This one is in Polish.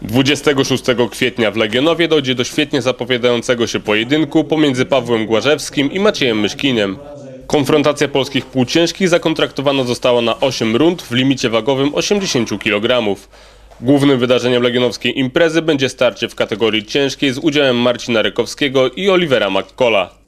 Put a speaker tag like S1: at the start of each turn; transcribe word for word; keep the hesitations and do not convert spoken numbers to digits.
S1: dwudziestego szóstego kwietnia w Legionowie dojdzie do świetnie zapowiadającego się pojedynku pomiędzy Pawłem Głazewskim i Maciejem Myszkiniem. Konfrontacja polskich półciężkich zakontraktowana została na osiem rund w limicie wagowym osiemdziesiąt kilogramów. Głównym wydarzeniem legionowskiej imprezy będzie starcie w kategorii ciężkiej z udziałem Marcina Rykowskiego i Olivera McCalla.